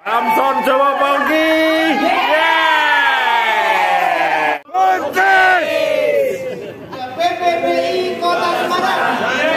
Samson Jawa Pagi. PPBI Kota Semarang.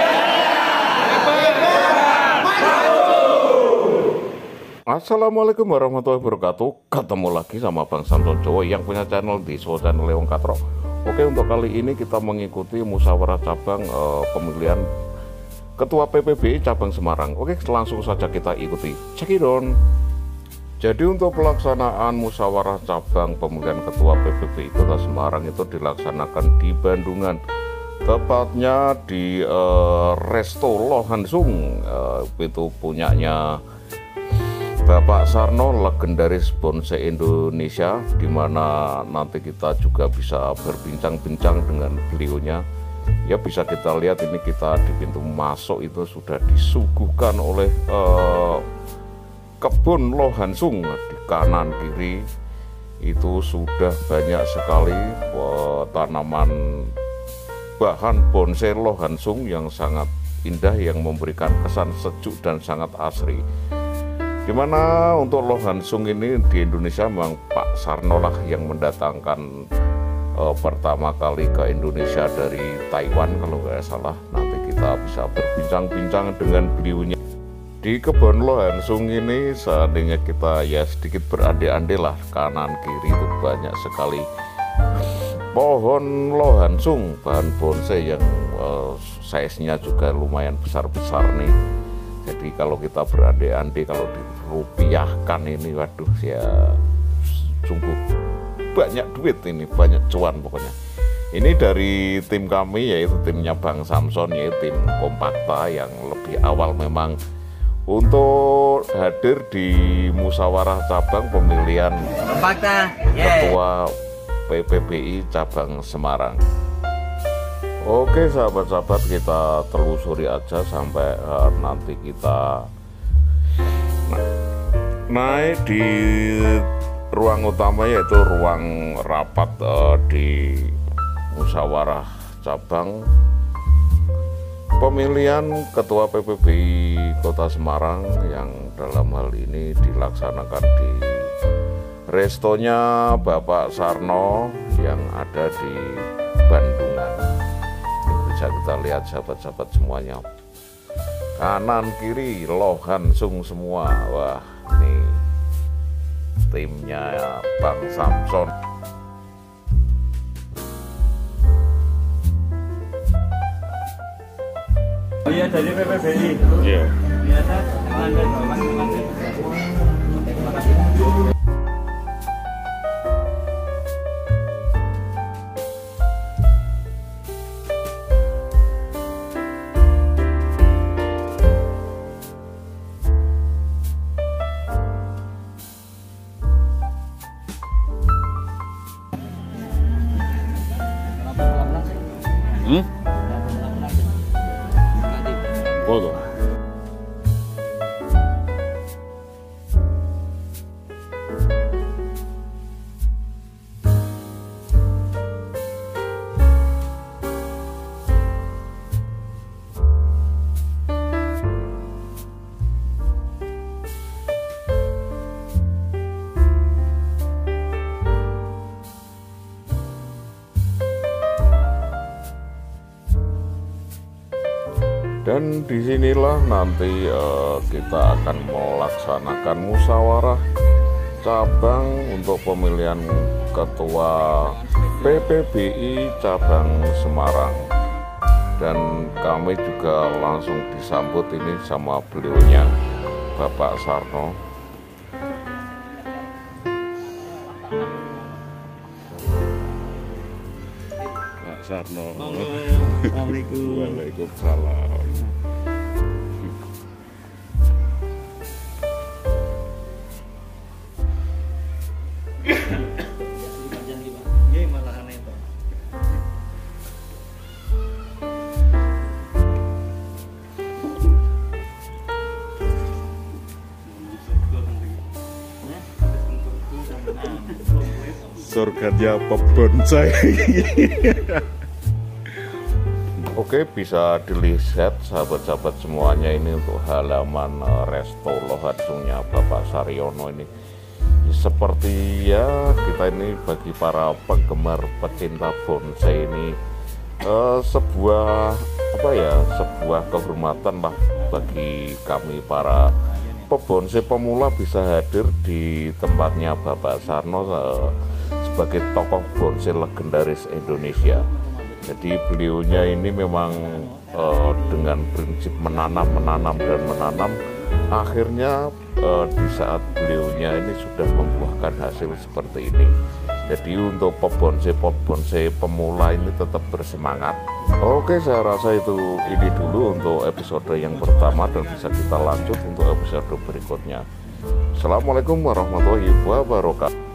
Assalamualaikum warahmatullahi wabarakatuh. Ketemu lagi sama Bang Samson Jawa yang punya channel di channel Leong Katro. Oke, untuk kali ini kita mengikuti musyawarah cabang pemilihan Ketua PPBI cabang Semarang. Oke, langsung saja kita ikuti. Check it on. Jadi untuk pelaksanaan musyawarah cabang pemilihan Ketua PPBI Kota Semarang itu dilaksanakan di Bandungan, tepatnya di Resto Lohansung, itu punyanya Bapak Sarno, legendaris bonsai Indonesia, di mana nanti kita juga bisa berbincang-bincang dengan beliaunya. Ya, bisa kita lihat ini, kita di pintu masuk itu sudah disuguhkan oleh kebun Lohansung. Di kanan kiri itu sudah banyak sekali tanaman bahan bonsai Lohansung yang sangat indah, yang memberikan kesan sejuk dan sangat asri. Dimana untuk Lohansung ini di Indonesia memang Pak Sarno lah yang mendatangkan pertama kali ke Indonesia dari Taiwan kalau nggak salah. Nanti kita bisa berbincang-bincang dengan beliaunya. Di kebun Lohansung ini seandainya kita ya sedikit berandai-andai lah, kanan kiri itu banyak sekali pohon Lohansung, bahan bonsai yang size-nya juga lumayan besar-besar nih. Jadi kalau kita berandai-andai, kalau dirupiahkan ini, waduh ya sungguh banyak duit ini, banyak cuan pokoknya. Ini dari tim kami, yaitu timnya Bang Samson, yaitu tim Kompakta yang lebih awal memang untuk hadir di musyawarah cabang pemilihan Kompakta, Ketua PPBI cabang Semarang. Oke sahabat-sahabat, kita telusuri aja sampai nanti kita naik di ruang utama, yaitu ruang rapat di musyawarah cabang pemilihan Ketua PPBI Kota Semarang yang dalam hal ini dilaksanakan di restonya Bapak Sarno yang ada di Bandungan. Bisa kita lihat sahabat-sahabat semuanya, kanan kiri Lohansung semua. Wah, nih timnya Bang Samson. Oh iya, dari PPBI. Iya. Biasa Foto. Dan disinilah nanti kita akan melaksanakan musyawarah cabang untuk pemilihan Ketua PPBI cabang Semarang. Dan kami juga langsung disambut ini sama beliaunya, Bapak Sarno. Pak Sarno. Assalamualaikum. Waalaikumsalam. surganya pebonsai. Oke Oke, bisa dilihat sahabat-sahabat semuanya, ini untuk halaman Resto Lohadjungnya Bapak Saryono ini. Seperti ya kita ini bagi para penggemar pecinta bonsai ini sebuah sebuah kehormatan lah bagi kami para pebonsai pemula bisa hadir di tempatnya Bapak Sarno sebagai tokoh bonsai legendaris Indonesia. Jadi beliaunya ini memang dengan prinsip menanam, akhirnya di saat beliaunya ini sudah membuahkan hasil seperti ini. Jadi untuk pebonsai pemula ini tetap bersemangat. Oke, saya rasa ini dulu untuk episode yang pertama, dan bisa kita lanjut untuk episode berikutnya. Assalamualaikum warahmatullahi wabarakatuh.